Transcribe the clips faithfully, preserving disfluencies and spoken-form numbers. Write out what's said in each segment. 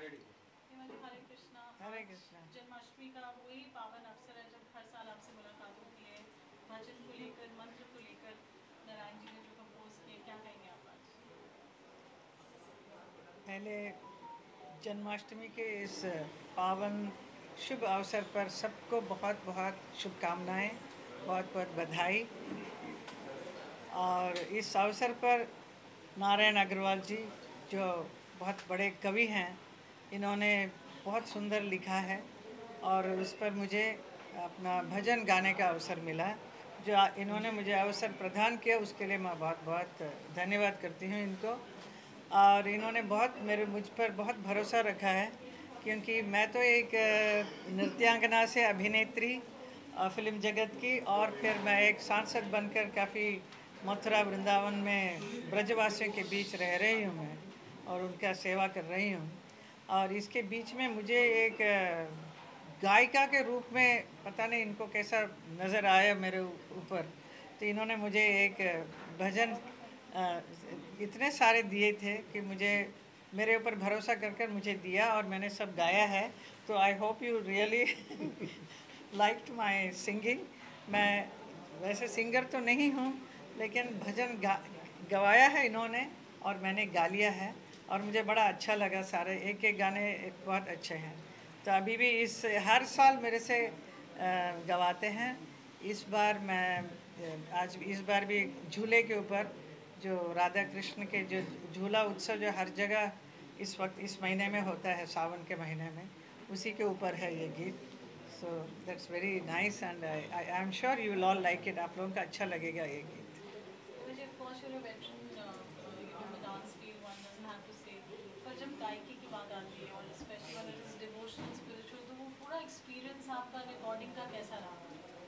हेमा जी, हरे कृष्णा। हरे आज कृष्णा। जन्माष्टमी का वही पावन अवसर है जब हर साल आपसे मुलाकात होती है। भजन को लेकर, मंत्र को लेकर नारायण जी ने जो कंपोज किए, क्या कहेंगे आप आज? पहले जन्माष्टमी के इस पावन शुभ अवसर पर सबको बहुत बहुत शुभकामनाएं, बहुत बहुत बधाई। और इस अवसर पर नारायण अग्रवाल जी जो बहुत बड़े कवि हैं, इन्होंने बहुत सुंदर लिखा है और उस पर मुझे अपना भजन गाने का अवसर मिला। जो आ- इन्होंने मुझे अवसर प्रदान किया, उसके लिए मैं बहुत बहुत धन्यवाद करती हूँ इनको। और इन्होंने बहुत मेरे मुझ पर बहुत भरोसा रखा है, क्योंकि मैं तो एक अ, नृत्यांगना से अभिनेत्री अ, फिल्म जगत की, और फिर मैं एक सांसद बनकर काफ़ी मथुरा वृंदावन में ब्रजवासियों के बीच रह रही हूँ मैं, और उनका सेवा कर रही हूँ। और इसके बीच में मुझे एक अ, गायिका के रूप में पता नहीं इनको कैसा नज़र आया मेरे ऊपर, तो इन्होंने मुझे एक अ, भजन अ, इतने सारे दिए थे कि मुझे मेरे ऊपर भरोसा कर कर मुझे दिया, और मैंने सब गाया है। तो I hope you really liked my singing. मैं वैसे सिंगर तो नहीं हूँ, लेकिन भजन गा गवाया है इन्होंने और मैंने गा लिया है, और मुझे बड़ा अच्छा लगा। सारे एक एक गाने बहुत अच्छे हैं। तो अभी भी इस हर साल मेरे से अ, गवाते हैं। इस बार मैं अ, आज इस बार भी झूले के ऊपर, जो राधा कृष्ण के जो झूला उत्सव जो हर जगह इस वक्त इस महीने में होता है, सावन के महीने में, उसी के ऊपर है ये गीत। So that's very nice and I I am sure you will all like it. आप लोगों को अच्छा लगेगा ये गीत। Hema ji, of course you're a veteran, uh, uh, you know, the dance field, one doesn't have to say, पर जब गायकी की बात आती है और specially when it is devotional, spiritual, तो वो पूरा एक्सपीरियंस आपका रिकॉर्डिंग का कैसा रहा?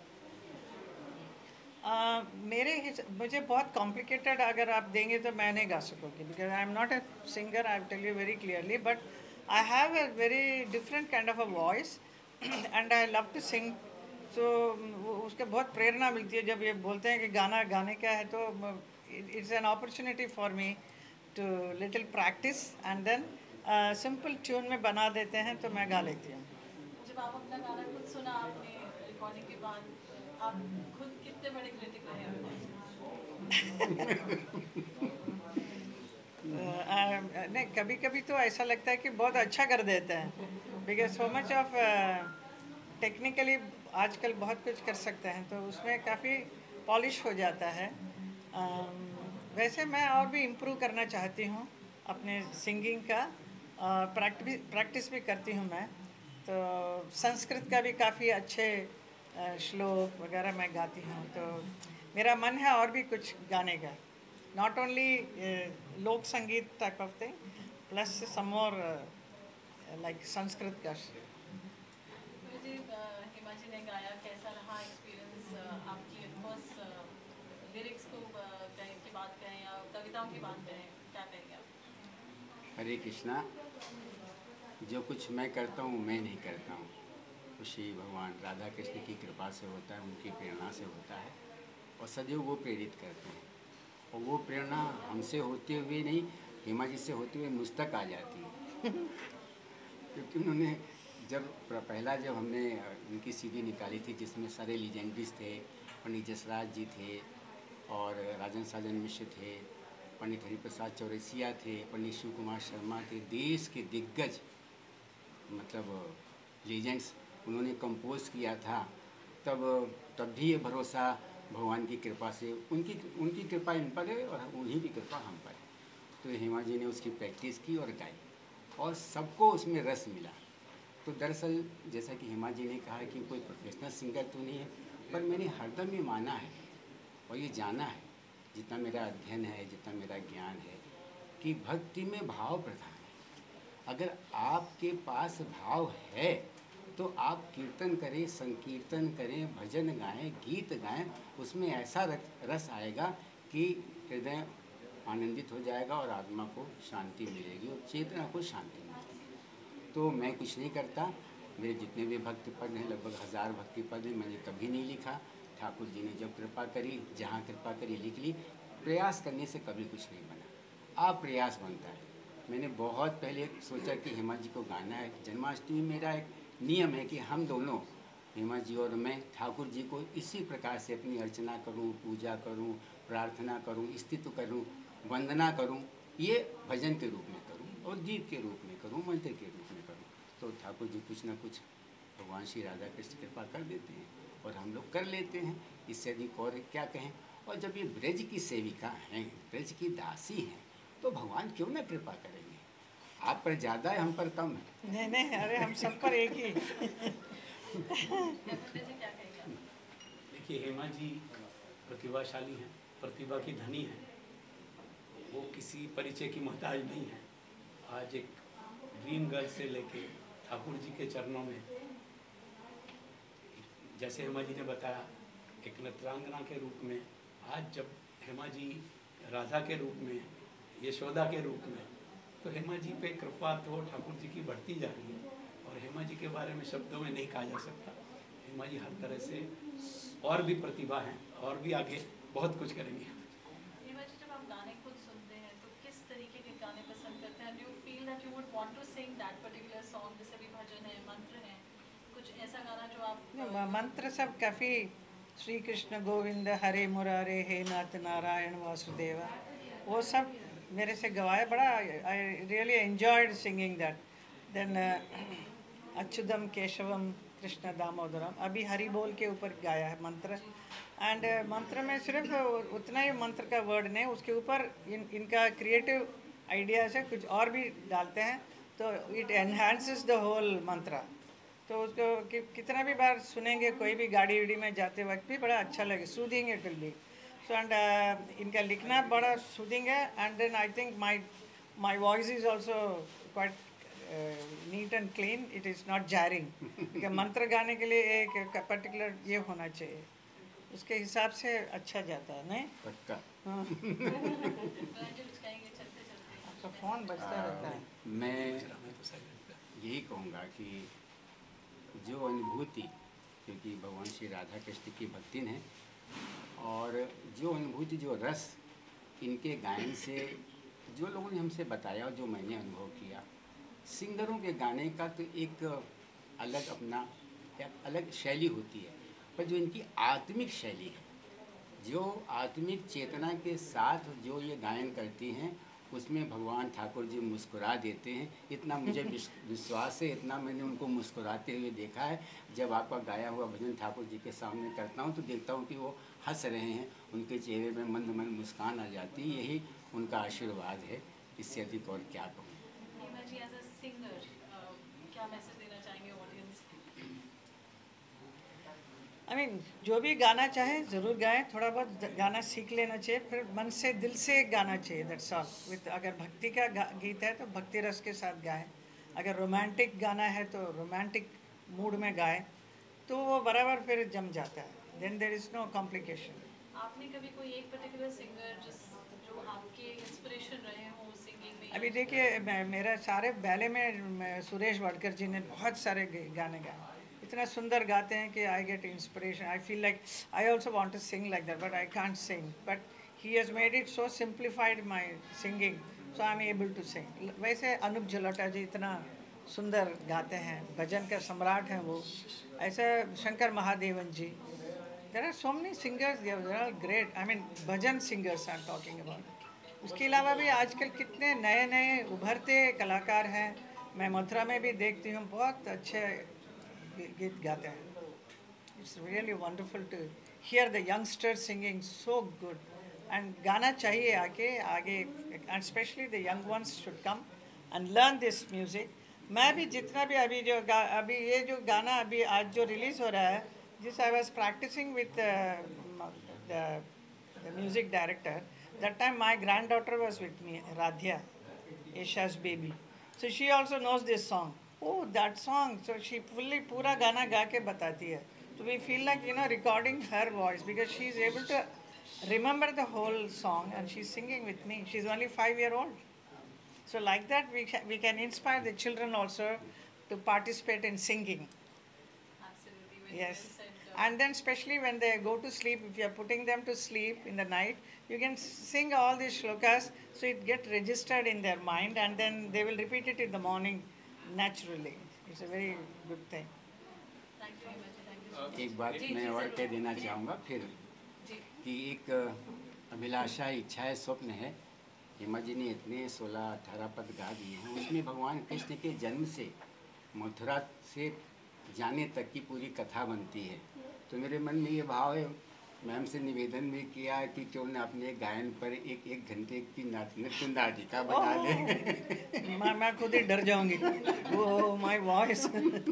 Uh, मेरे हिस मुझे बहुत कॉम्प्लिकेटेड अगर आप देंगे तो मैं नहीं गा सकूँगी, because I am not a singer. I tell you very clearly, but I have a very different kind of a voice and I love to sing. So उसके बहुत प्रेरणा मिलती है जब ये बोलते हैं कि गाना गाने का है, तो it's an opportunity for me to little practice and then simple tune में बना देते हैं तो मैं गा लेती हूँ। जब आप अपना गाना खुद सुना आपने रिकॉर्डिंग के बाद, आप खुद कितने बड़े क्रिटिक रहे अपने? अ, नहीं, कभी कभी तो ऐसा लगता है कि बहुत अच्छा कर देते हैं, because so much of technically आजकल बहुत कुछ कर सकते हैं, तो उसमें काफ़ी पॉलिश हो जाता है। अम, वैसे मैं और भी इम्प्रूव करना चाहती हूँ अपने सिंगिंग का। प्रैक्टिस प्रैक्टिस भी करती हूँ मैं। तो संस्कृत का भी काफ़ी अच्छे अ, श्लोक वगैरह मैं गाती हूँ, तो मेरा मन है और भी कुछ गाने का, not only uh, लोक संगीत type of thing, plus some more uh, like Sanskrit का। मुझे हेमा जी ने गाया, कैसा रहा एक्सपीरियंस आपकी? ऑफकोर्स लिरिक्स को अ, कहें की बात करें या कविताओं की बात करें, क्या कहेंगे आप? हरे कृष्णा। जो कुछ मैं करता हूँ मैं नहीं करता हूँ, वो श्री भगवान राधा कृष्ण की कृपा से होता है, उनकी प्रेरणा से होता है, और सदैव वो प्रेरित करते हैं। और वो प्रेरणा हमसे होते हुए नहीं, हेमा जी से होते हुए मुझ तक आ जाती है। क्योंकि उन्होंने जब पहला जब हमने उनकी सीडी निकाली थी जिसमें सारे लीजेंडरीज थे, पंडित जसराज जी थे और राजन साजन मिश्र थे, पंडित हरिप्रसाद चौरसिया थे, पंडित शिव कुमार शर्मा थे, देश के दिग्गज मतलब लीजेंड्स उन्होंने कंपोज किया था, तब तब भी ये भरोसा भगवान की कृपा से, उनकी उनकी कृपा इन पर है और उन्हीं की कृपा हम पर है। तो हेमा जी ने उसकी प्रैक्टिस की और गाई, और सबको उसमें रस मिला। तो दरअसल जैसा कि हेमा जी ने कहा कि कोई प्रोफेशनल सिंगर तो नहीं है, पर मैंने हरदम ये माना है और ये जाना है, जितना मेरा अध्ययन है, जितना मेरा ज्ञान है, कि भक्ति में भाव प्रधान है। अगर आपके पास भाव है तो आप कीर्तन करें, संकीर्तन करें, भजन गाएं, गीत गाएं, उसमें ऐसा रस आएगा कि हृदय आनंदित हो जाएगा और आत्मा को शांति मिलेगी और चेतना को शांति मिलेगी। तो मैं कुछ नहीं करता, मेरे जितने भी भक्ति पद हैं, लगभग हज़ार भक्ति पद हैं, मैंने कभी नहीं लिखा। ठाकुर जी ने जब कृपा करी, जहाँ कृपा करी लिख ली। प्रयास करने से कभी कुछ नहीं बना, आप प्रयास बनता है। मैंने बहुत पहले सोचा कि हेमा जी को गाना है। जन्माष्टमी मेरा एक नियम है कि हम दोनों, हेमा जी और मैं, ठाकुर जी को इसी प्रकार से अपनी अर्चना करूं, पूजा करूं, प्रार्थना करूं, स्तुति करूं, वंदना करूं, ये भजन के रूप में करूं और गीत के रूप में करूं, मंत्र के रूप में करूं। तो ठाकुर जी कुछ ना कुछ भगवान श्री राधा कृष्ण कृपा कर देते हैं और हम लोग कर लेते हैं। इससे अधिक और क्या कहें। और जब ये ब्रज की सेविका हैं, ब्रज की दासी हैं, तो भगवान क्यों ना कृपा करेंगे। आप पर ज़्यादा है, हम पर कम है। नहीं नहीं, अरे हम सब पर एक ही। देखिए, हेमा जी प्रतिभाशाली हैं, प्रतिभा की धनी हैं। वो किसी परिचय की मोहताज नहीं है। आज एक ड्रीम गर्ल से लेके ठाकुर जी के चरणों में, जैसे हेमा जी ने बताया, एक नृत्यांगना के रूप में, आज जब हेमा जी राधा के रूप में, यशोदा के रूप में, तो हेमा जी पे कृपा तो ठाकुर जी की बढ़ती जा रही है। और हेमा जी के बारे में शब्दों में नहीं कहा जा सकता। हेमा जी हर तरह से और भी प्रतिभा हैं और भी आगे बहुत कुछ करेंगी। हेमा जी, जब आप गाने खुद सुनते हैं तो किस तरीके के गाने पसंद करते हैं? Do you feel that you would want to sing that particular song? जैसे भी भजन है, मंत्र है, कुछ ऐसा गाना जो आप मंत्र सब काफ़ी, श्री कृष्ण गोविंद हरे मुरारे हे नाथ नारायण वासुदेवा, वो सब मेरे से गवाया। बड़ा I really enjoyed singing that. Then Achyutam Keshavam Krishna Damodaram, अभी हरि बोल के ऊपर गाया है मंत्र। एंड uh, मंत्र में सिर्फ उतना ही मंत्र का वर्ड नहीं, उसके ऊपर इन इनका क्रिएटिव आइडियाज है, कुछ और भी डालते हैं, तो इट एनहांसेस द होल मंत्र। तो उसको कि, कितना भी बार सुनेंगे, कोई भी गाड़ी उड़ी में जाते वक्त भी बड़ा अच्छा लगे, soothing it will be. So and इनका लिखना बड़ा सूदिंग है। And then I think my my voice is also quite neat and clean, it is not jarring. क्योंकि मंत्र गाने के लिए एक पर्टिकुलर ये होना चाहिए, उसके हिसाब से अच्छा जाता है। नहीं पक्का। हाँ। आपका फ़ोन बजता रहता है। मैं यही कहूँगा कि जो अनुभूति, क्योंकि भगवान श्री राधा कृष्ण की भक्ति है, और जो अनुभूति, जो रस इनके गायन से जो लोगों ने हमसे बताया और जो मैंने अनुभव किया, सिंगरों के गाने का तो एक अलग अपना एक अलग शैली होती है, पर जो इनकी आत्मिक शैली है, जो आत्मिक चेतना के साथ जो ये गायन करती हैं, उसमें भगवान ठाकुर जी मुस्कुरा देते हैं। इतना मुझे विश्वास है, इतना मैंने उनको मुस्कुराते हुए देखा है। जब आपका गाया हुआ भजन ठाकुर जी के सामने करता हूँ तो देखता हूँ कि वो हंस रहे हैं, उनके चेहरे में मंद मंद मुस्कान आ जाती है। यही उनका आशीर्वाद है, इससे अधिक और क्या कहूँ। Hema ji, as a singer क्या मैसेज देना चाहेंगे ऑडियंस को? आई मीन जो भी गाना चाहे ज़रूर गाएं, थोड़ा बहुत गाना सीख लेना चाहिए, फिर मन से दिल से गाना चाहिए, दैट्स ऑल। विद अगर भक्ति का गीत है तो भक्ति रस के साथ गाएं, अगर रोमांटिक गाना है तो रोमांटिक मूड में गाएं, तो वो बराबर फिर जम जाता है। Then there is no complication. आपने कभी कोई एक पर्टिकुलर सिंगर जिस जो आपके इंस्पिरेशन रहे हो सिंगिंग में? अभी देखिए, मेरा सारे बैले में सुरेश वाडकर जी ने बहुत सारे गाने गाए, इतना सुंदर गाते हैं कि I get inspiration. I feel like I also want to sing like that, but I can't sing, but he has made it so simplified my singing, so I am able to sing. वैसे अनूप जलोटा जी इतना सुंदर गाते हैं, भजन का सम्राट हैं वो। ऐसे Shankar Mahadevan ji, there are so many singers, they are great. I mean bhajan singers I am talking about. उसके अलावा भी आजकल कितने नए नए उभरते कलाकार हैं, मैं मथुरा में भी देखती हूँ, बहुत अच्छे गीत गाते हैं। It's really wonderful to hear the youngsters singing so good, and गाना चाहिए आगे आगे, and specially the young ones should come and learn this music. मैं भी जितना भी अभी जो गा अभी ये जो गाना अभी आज जो रिलीज़ हो रहा है, जिस I was practising with the music director, that time my granddaughter was with me, Radhiya, Esha's baby, so she also knows this song. Oh, that song, so she fully पूरा गाना गा के बताती है, so we feel like, you know, recording her voice, because she is able to remember the whole song and she's singing with me. She's only five year old, so like that we can, we can inspire the children also to participate in singing. Absolutely, very Yes. well said, uh, And then especially when they go to sleep, if you are putting them to sleep in the night, you can sing all these shlokas, so it get registered in their mind, and then they will repeat it in the morning naturally. It's a very good thing. Thank you very much. Thank you so much. एक बात मैं और कह देना चाहूँगा फिर जी कि एक अभिलाषा, इच्छा है, स्वप्न है। हेमा जी ने इतने सोलह अठारह पद गा दिए हैं, उसमें भगवान कृष्ण के जन्म से मथुरा से जाने तक की पूरी कथा बनती है। तो मेरे मन में ये भाव है, मैम से निवेदन भी किया कि क्यों न अपने गायन पर एक एक घंटे की नृत्य नाटिका बना ले। मैं मैं खुद ही डर जाऊंगी। Oh my voice.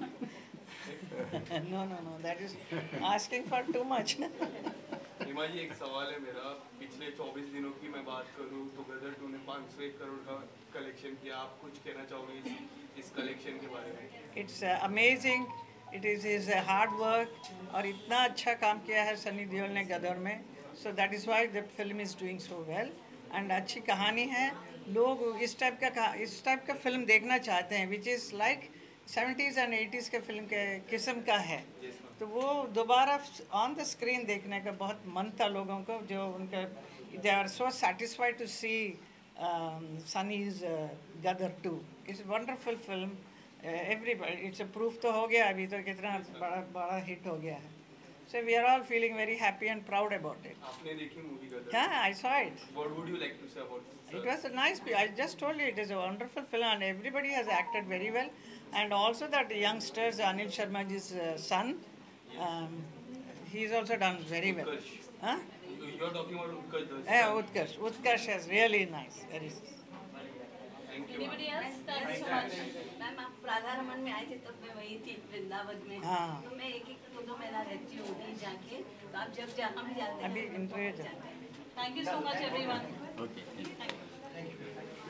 No no no, that is asking for too much. Hima ji, एक सवाल है मेरा। पिछले चौबीस दिनों की मैं बात करूं तो गदर टू ने पाँच सौ एक करोड़ का कलेक्शन किया। आप कुछ कहना चाहोगे इस, इस कलेक्शन के बारे में? It's amazing, it is is hard work, और इतना अच्छा काम किया है सनी देओल ने गदर में। So that is why the film is doing so well, and अच्छी कहानी है। लोग इस टाइप का इस टाइप का फिल्म देखना चाहते हैं, which is like seventies and eighties के फिल्म के किस्म का है। तो वो दोबारा ऑन द स्क्रीन देखने का बहुत मन था लोगों को, जो उनका they are so satisfied to see Sunny's Gadar two. It's wonderful film. Everybody, it's a proof तो हो गया अभी तो कितना बड़ा बड़ा हिट हो गया है। So we are all feeling very happy and proud about it. आपने देखी मूवी गदर? हाँ, I saw it. What would you like to say about it? It was a nice. I just told you it is a wonderful film, and everybody has acted very well. And also that youngsters, Anil Sharmaji's uh, son, um, he's also done very well. Utkarsh. Huh? You are talking about Utkarsh. the Yeah, son. Utkarsh. Utkarsh is really nice. Very. Thank you. Anybody else? Thank you so much. Ma'am, आप राधा रमन में आई थी तब मैं वही थी वृंदावन में। हाँ। तो मैं एक एक दो दो महीना रहती हूँ वहीं जाके। तो आप जब जा हम जाते हैं अभी तो इंटरव्यू जाते जाते हैं। Thank you so much, everyone. Okay, thank you. Thank you.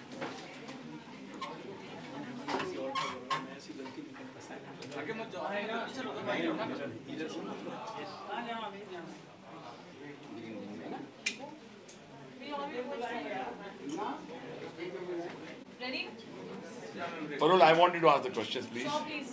किसी और को बोलो, मैं ऐसी गलती नहीं करता। आगे मत जाओ। इधर से मत लो। We all ready? Parul, I want you to ask the questions, please. So please.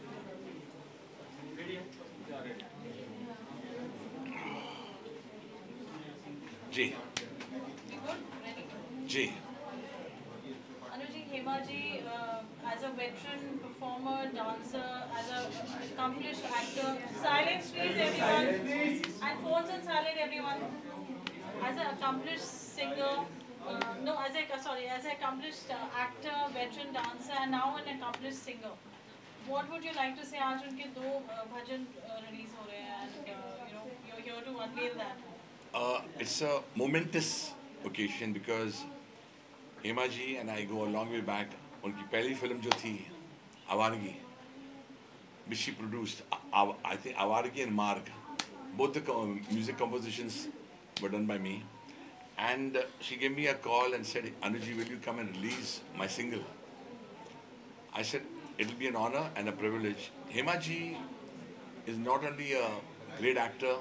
Ji, We good? Ready? Ji, Anuji, Hema ji, uh, as a veteran performer, dancer, as a accomplished actor, silence please everyone, and phones on silent everyone. As an accomplished singer, uh, no, as a sorry, as an accomplished uh, actor, veteran dancer, and now an accomplished singer. What would you like to say? आज उनके दो uh, भजन uh, release हो रहे हैं, and uh, you know you're here to unveil that. uh, it's a momentous occasion because Hema ji and I go a long way back. उनकी पहली film जो थी आवारगी, which she produced, Aw- I think Awargi and Marg, both the co- music compositions were done by me. And uh, she gave me a call and said, Anuji, will you come and release my single? I said, it'll be an honor and a privilege. Hema ji is not only a great actor,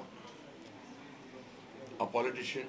a politician,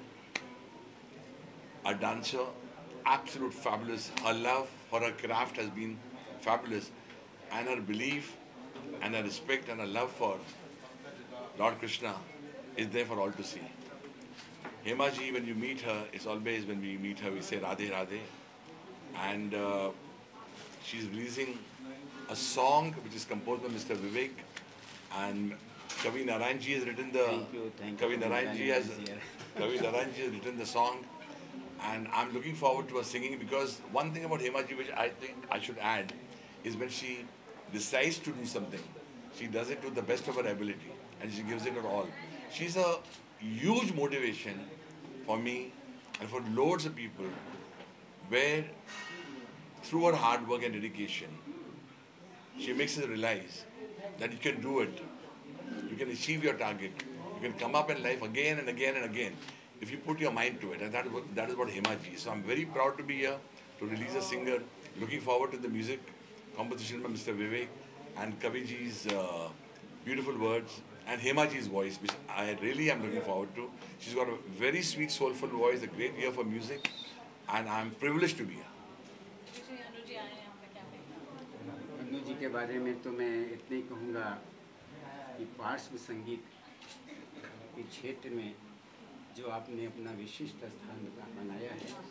a dancer, absolute fabulous. Her love for her craft has been fabulous, and her belief and her respect and her love for Lord Krishna is there for all to see. Hema ji, when you meet her, it's always when we meet her, we say Radhe Radhe. And uh, she's releasing a song which is composed by Mister Vivek. And Kavi Narayan ji has written the Thank you, thank you. Kavi Narayan ji has Narayan ji, Kavi Narayan ji has written the song. And I'm looking forward to her singing, because one thing about Hema ji which I think I should add is when she decides to do something, she does it to the best of her ability and she gives it her all. She's a huge motivation for me and for loads of people, where through her hard work and dedication, she makes us realize that you can do it, you can achieve your target, you can come up in life again and again and again if you put your mind to it. And that is what, that is what Hema ji is. So I'm very proud to be here to release a singer. Looking forward to the music composition by Mister Vivek and Kavi ji's uh, beautiful words and Hema ji's voice, which I really am looking forward to. She's got a very sweet, soulful voice, a great ear for music, and I'm privileged to be here. जी, अनुजी आए हैं यहाँ पे क्या कहेंगे? अनु जी के बारे में तो मैं इतना ही कहूँगा कि पार्श्व संगीत के क्षेत्र में जो आपने अपना विशिष्ट स्थान बनाया है,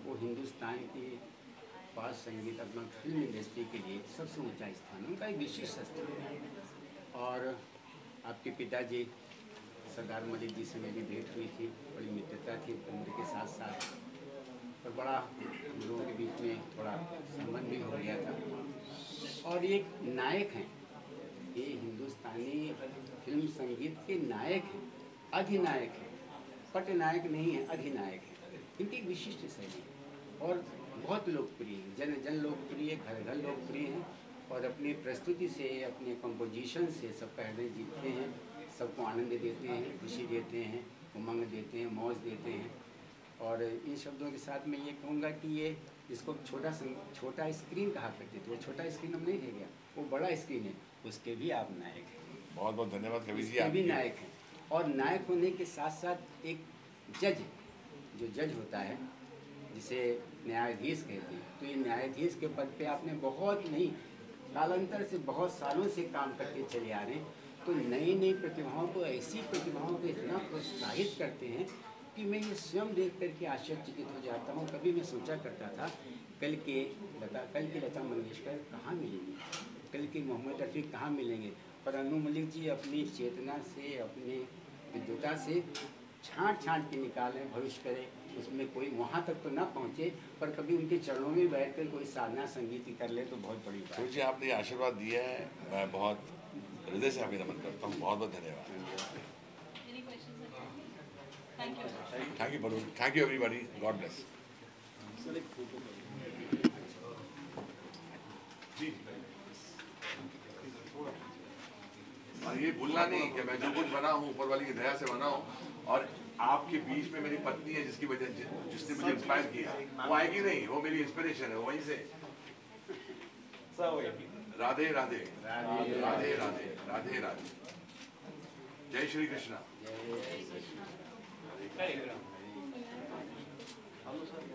वो हिंदुस्तान के पास संगीत अपना फिल्म इंडस्ट्री के लिए सबसे ऊंचा स्थान है, उनका एक विशिष्ट स्थान है। और आपके पिताजी सरदार मलिक जी से मेरी भेंट हुई थी, बड़ी मित्रता थी उम्र के साथ साथ, और बड़ा हम लोगों के बीच में थोड़ा संबंध भी हो गया था। और ये नायक हैं, ये हिंदुस्तानी फिल्म संगीत के नायक हैं, अधिनायक हैं, पटनायक नहीं है, अधिनायक है। इनकी एक विशिष्ट शैली है और बहुत लोकप्रिय है, जन जन लोकप्रिय, घर घर लोकप्रिय हैं और अपनी प्रस्तुति से, अपने कंपोजिशन से सबका हृदय जीतते हैं, सबको आनंद देते हैं, खुशी देते हैं, उमंग देते हैं, मौज देते हैं। और इन शब्दों के साथ मैं ये कहूँगा कि ये जिसको छोटा छोटा स्क्रीन कहा करते थे, वो छोटा स्क्रीन अब नहीं रह गया, वो बड़ा स्क्रीन है, उसके भी आप नायक हैं। बहुत बहुत धन्यवाद कवि जी, आप भी नायक हैं। और नायक होने के साथ साथ एक जज, जो जज होता है जिसे न्यायाधीश कहते हैं, तो ये न्यायाधीश के पद पे आपने बहुत नहीं कालांतर से बहुत सालों से काम करके चले आ रहे हैं, तो नई नई प्रतिभाओं को, ऐसी प्रतिभाओं को इतना प्रोत्साहित करते हैं कि मैं ये स्वयं देख करके आश्चर्यचकित हो जाता हूँ। कभी मैं सोचा करता था कल के लता कल की लता मंगेशकर कहाँ मिलेंगी, कल के मोहम्मद रफ़ी कहाँ मिलेंगे, पर अनु मलिक जी अपनी चेतना से, अपने विद्वता से छांट छांट के निकालें, भविष्य करें उसमें कोई वहाँ तक तो ना पहुँचे, पर कभी उनके चरणों में बैठकर कोई साधना संगीत कर ले तो बहुत बड़ी बात है। जी आपने आशीर्वाद दिया है, मैं बहुत हृदय से आपके नमन करता हूँ, बहुत बहुत धन्यवाद। Thank you balloon, thank you everybody, God bless. और ये भूलना नहीं कि मैं जो कुछ बना हूँ ऊपर वाली की दया से बना हूँ, और आपके बीच में मेरी पत्नी है जिसकी वजह जिसने मुझे इंस्पायर किया, वो आएगी नहीं, वो मेरी इंस्पिरेशन है, वहीं से। राधे राधे राधे राधे राधे राधे, जय श्री कृष्णा।